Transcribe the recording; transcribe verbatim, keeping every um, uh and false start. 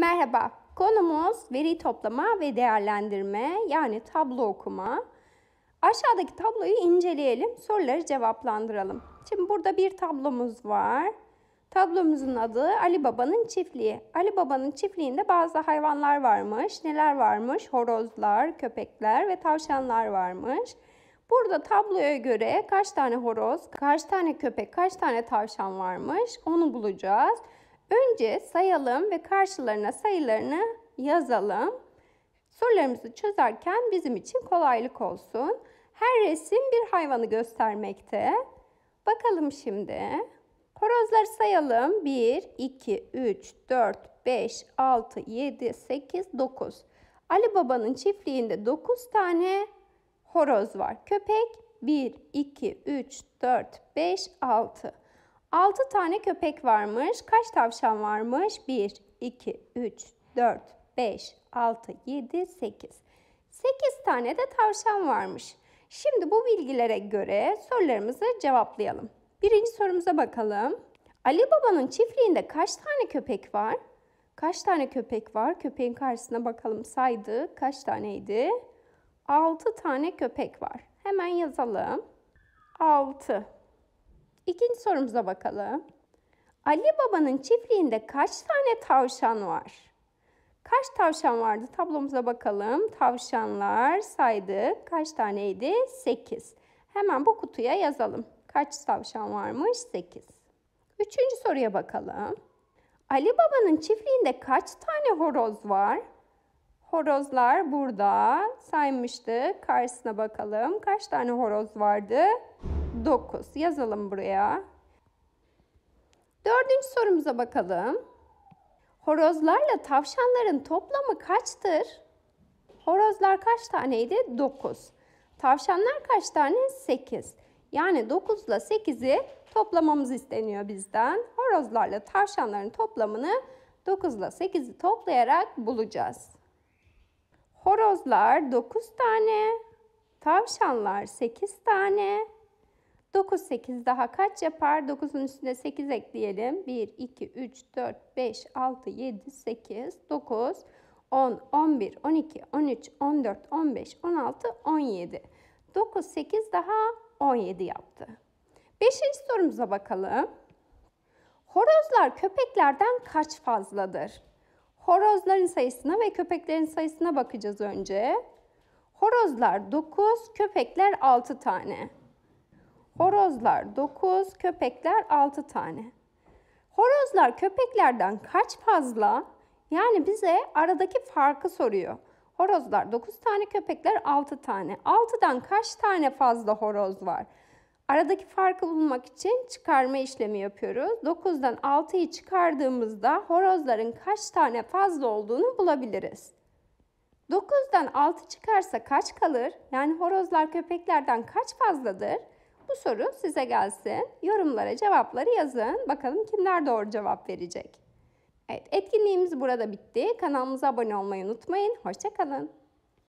Merhaba, konumuz veri toplama ve değerlendirme, yani tablo okuma. Aşağıdaki tabloyu inceleyelim, soruları cevaplandıralım. Şimdi burada bir tablomuz var. Tablomuzun adı Ali Baba'nın çiftliği. Ali Baba'nın çiftliğinde bazı hayvanlar varmış. Neler varmış? Horozlar, köpekler ve tavşanlar varmış. Burada tabloya göre kaç tane horoz, kaç tane köpek, kaç tane tavşan varmış onu bulacağız. Önce sayalım ve karşılarına sayılarını yazalım. Sorularımızı çözerken bizim için kolaylık olsun. Her resim bir hayvanı göstermekte. Bakalım şimdi. Horozları sayalım. bir, iki, üç, dört, beş, altı, yedi, sekiz, dokuz. Ali Baba'nın çiftliğinde dokuz tane horoz var. Köpek bir, iki, üç, dört, beş, altı. altı tane köpek varmış. Kaç tavşan varmış? bir, iki, üç, dört, beş, altı, yedi, sekiz. sekiz tane de tavşan varmış. Şimdi bu bilgilere göre sorularımızı cevaplayalım. Birinci sorumuza bakalım. Ali Baba'nın çiftliğinde kaç tane köpek var? Kaç tane köpek var? Köpeğin karşısına bakalım, saydı. Kaç taneydi? altı tane köpek var. Hemen yazalım. altı. İkinci sorumuza bakalım. Ali Baba'nın çiftliğinde kaç tane tavşan var? Kaç tavşan vardı? Tablomuza bakalım. Tavşanlar saydık. Kaç taneydi? sekiz. Hemen bu kutuya yazalım. Kaç tavşan varmış? sekiz. Üçüncü soruya bakalım. Ali Baba'nın çiftliğinde kaç tane horoz var? Horozlar burada. Saymıştık. Karşısına bakalım. Kaç tane horoz vardı? dokuz. Yazalım buraya. Dördüncü sorumuza bakalım. Horozlarla tavşanların toplamı kaçtır? Horozlar kaç taneydi? dokuz. Tavşanlar kaç tane? sekiz. Yani dokuz ile sekizi toplamamız isteniyor bizden. Horozlarla tavşanların toplamını dokuz ile sekizi toplayarak bulacağız. Horozlar dokuz tane, tavşanlar sekiz tane. dokuz, sekiz daha kaç yapar? dokuzun üstüne sekiz ekleyelim. bir, iki, üç, dört, beş, altı, yedi, sekiz, dokuz, on, on bir, on iki, on üç, on dört, on beş, on altı, on yedi. dokuz, sekiz daha on yedi yaptı. Beşinci sorumuza bakalım. Horozlar köpeklerden kaç fazladır? Horozların sayısına ve köpeklerin sayısına bakacağız önce. Horozlar dokuz, köpekler altı tane. Horozlar dokuz, köpekler altı tane. Horozlar köpeklerden kaç fazla? Yani bize aradaki farkı soruyor. Horozlar dokuz tane, köpekler altı tane. altıdan kaç tane fazla horoz var? Aradaki farkı bulmak için çıkarma işlemi yapıyoruz. dokuzdan altıyı çıkardığımızda horozların kaç tane fazla olduğunu bulabiliriz. dokuzdan altı çıkarsa kaç kalır? Yani horozlar köpeklerden kaç fazladır? Bu soru size gelsin. Yorumlara cevapları yazın. Bakalım kimler doğru cevap verecek. Evet, etkinliğimiz burada bitti. Kanalımıza abone olmayı unutmayın. Hoşça kalın.